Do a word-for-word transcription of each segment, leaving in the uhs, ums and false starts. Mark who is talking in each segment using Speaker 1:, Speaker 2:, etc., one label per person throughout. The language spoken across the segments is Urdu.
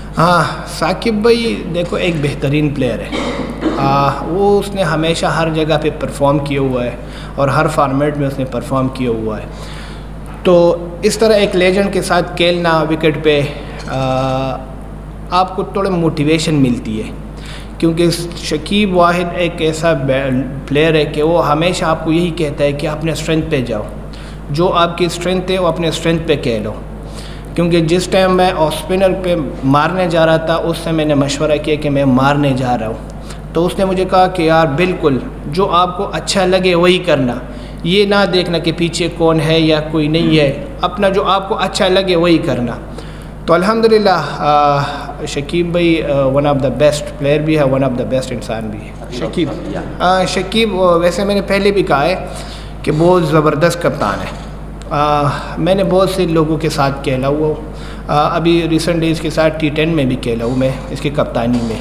Speaker 1: ہاں ثاقب بھائی دیکھو ایک بہترین پلیئر ہے، آ, وہ اس نے ہمیشہ ہر جگہ پہ پرفارم کیا ہوا ہے اور ہر فارمیٹ میں اس نے پرفارم کیا ہوا ہے. تو اس طرح ایک لیجنڈ کے ساتھ کھیلنا وکٹ پہ آ, آپ کو تھوڑا موٹیویشن ملتی ہے، کیونکہ شکیب واحد ایک ایسا پلیئر ہے کہ وہ ہمیشہ آپ کو یہی کہتا ہے کہ اپنے اسٹرینتھ پہ جاؤ، جو آپ کی اسٹرینتھ ہے وہ اپنے اسٹرینتھ پہ کھیلو. کیونکہ جس ٹائم میں آف اسپنر پہ مارنے جا رہا تھا اس سے میں نے مشورہ کیا کہ میں مارنے جا رہا ہوں، تو اس نے مجھے کہا کہ یار بالکل جو آپ کو اچھا لگے وہی کرنا، یہ نہ دیکھنا کہ پیچھے کون ہے یا کوئی نہیں ہے، اپنا جو آپ کو اچھا لگے وہی کرنا. تو الحمدللہ شکیب بھائی one of the best player بھی ہے، ون آف دا بیسٹ انسان بھی ہے. شکیب شکیب ویسے میں نے پہلے بھی کہا ہے کہ بہت زبردست کپتان ہے. آ, میں نے بہت سے لوگوں کے ساتھ کھیلا ہوا ہوں، ابھی ریسنٹ ڈیز کے ساتھ ٹی ٹین میں بھی کھیلا ہوں میں اس کی کپتانی میں.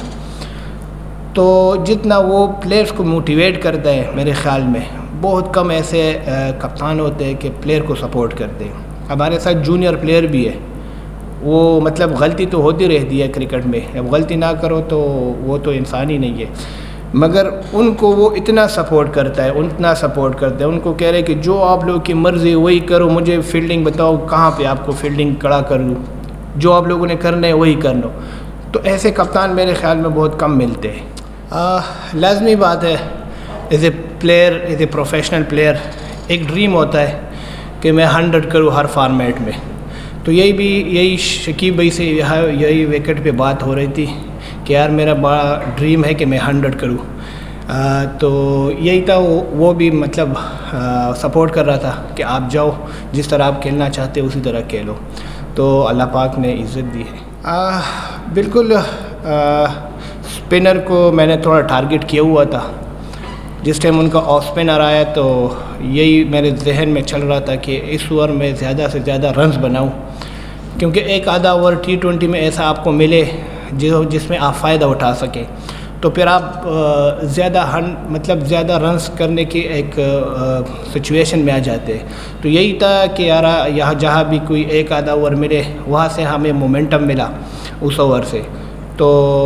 Speaker 1: تو جتنا وہ پلیئرز کو موٹیویٹ کرتا ہے میرے خیال میں بہت کم ایسے کپتان ہوتے ہیں کہ پلیئر کو سپورٹ کرتے ہیں. ہمارے ساتھ جونیئر پلیئر بھی ہے، وہ مطلب غلطی تو ہوتی رہتی ہے کرکٹ میں، اب غلطی نہ کرو تو وہ تو انسان ہی نہیں ہے، مگر ان کو وہ اتنا سپورٹ کرتا ہے اتنا سپورٹ کرتا ہے ان کو کہہ رہے کہ جو آپ لوگوں کی مرضی وہی کرو، مجھے فیلڈنگ بتاؤ کہاں پہ آپ کو فیلڈنگ کھڑا کر لوں، جو آپ لوگوں نے کرنا ہے وہی کر لو. تو ایسے کپتان میرے خیال میں بہت کم ملتے ہیں. لازمی بات ہے as a player as a professional player ایک ڈریم ہوتا ہے کہ میں ہنڈریڈ کروں ہر فارمیٹ میں. تو یہی بھی یہی شکیب بھائی سے یہی وکٹ پہ بات ہو رہی تھی کہ یار میرا بڑا ڈریم ہے کہ میں ہنڈریڈ کروں. آ, تو یہی تھا وہ وہ بھی مطلب سپورٹ کر رہا تھا کہ آپ جاؤ جس طرح آپ کھیلنا چاہتے اسی طرح کھیلو. تو اللہ پاک نے عزت دی ہے. آ, بالکل اسپنر کو میں نے تھوڑا ٹارگٹ کیا ہوا تھا جس ٹائم ان کا آف اسپنر آیا، تو یہی میرے ذہن میں چل رہا تھا کہ اس اوور میں زیادہ سے زیادہ رنز بناؤں، کیونکہ ایک آدھا اوور ٹی ٹوینٹی میں ایسا آپ کو ملے جو جس میں آپ فائدہ اٹھا سکیں، تو پھر آپ زیادہ ہن مطلب زیادہ رنز کرنے کی ایک سچویشن میں آ جاتے ہیں. تو یہی تھا کہ یار یہاں جہاں بھی کوئی ایک آدھا اوور ملے وہاں سے ہمیں مومنٹم ملا اس اوور سے. تو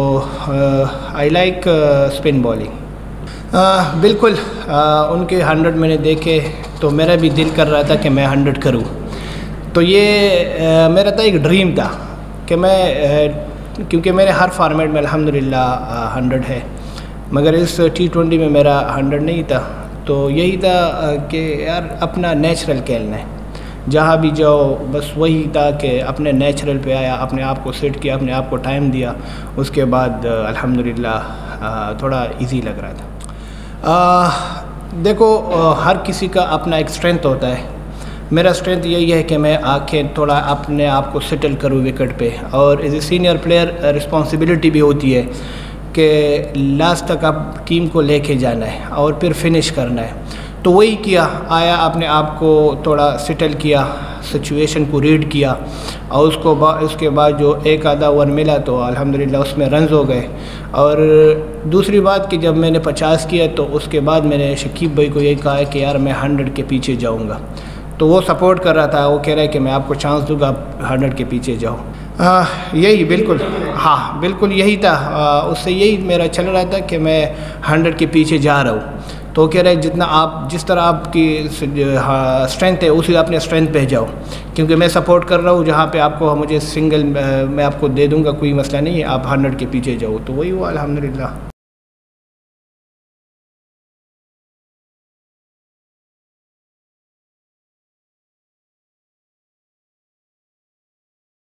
Speaker 1: آئی لائک اسپن بالنگ. بالکل ان کے ہنڈریڈ میں نے دیکھے تو میرا بھی دل کر رہا تھا کہ میں ہنڈریڈ کروں. تو یہ میرا تھا ایک ڈریم تھا کہ میں، کیونکہ میرے ہر فارمیٹ میں الحمدللہ ہنڈریڈ ہے، مگر اس ٹی ٹوینٹی میں میرا ہنڈریڈ نہیں تھا. تو یہی تھا کہ یار اپنا نیچرل کھیلنا ہے، جہاں بھی جاؤ بس وہی تھا کہ اپنے نیچرل پہ آیا، اپنے آپ کو سیٹ کیا، اپنے آپ کو ٹائم دیا، اس کے بعد الحمدللہ تھوڑا ایزی لگ رہا تھا. آ, دیکھو ہر کسی کا اپنا ایک اسٹرینتھ ہوتا ہے. میرا اسٹرینتھ یہی ہے کہ میں آ کے تھوڑا اپنے آپ کو سیٹل کروں وکٹ پہ، اور as a senior player responsibility بھی ہوتی ہے کہ لاسٹ تک آپ ٹیم کو لے کے جانا ہے اور پھر فنش کرنا ہے. تو وہی کیا، آیا اپنے آپ کو تھوڑا سیٹل کیا، سچویشن کو ریڈ کیا، اور اس کو با اس کے بعد جو ایک آدھا اوور ملا تو الحمدللہ اس میں رنز ہو گئے. اور دوسری بات کہ جب میں نے پچاس کیا تو اس کے بعد میں نے شکیب بھائی کو یہی کہا ہے کہ یار میں ہنڈریڈ کے پیچھے جاؤں گا. تو وہ سپورٹ کر رہا تھا، وہ کہہ رہا ہے کہ میں آپ کو چانس دوں گا، آپ ہنڈریڈ کے پیچھے جاؤ. آ, یہی بالکل ہاں بالکل یہی تھا. آ, اس سے یہی میرا چل رہا تھا کہ میں ہنڈریڈ کے پیچھے جا رہا ہوں. تو وہ کہہ رہے جتنا آپ جس طرح آپ کی اسٹرینتھ ہے اسی اپنے اسٹرینتھ پہ جاؤ، کیونکہ میں سپورٹ کر رہا ہوں جہاں پہ آپ کو مجھے سنگل میں آپ کو دے دوں گا، کوئی مسئلہ نہیں ہے، آپ ہنڈریڈ کے پیچھے جاؤ. تو وہی ہوا الحمدللہ.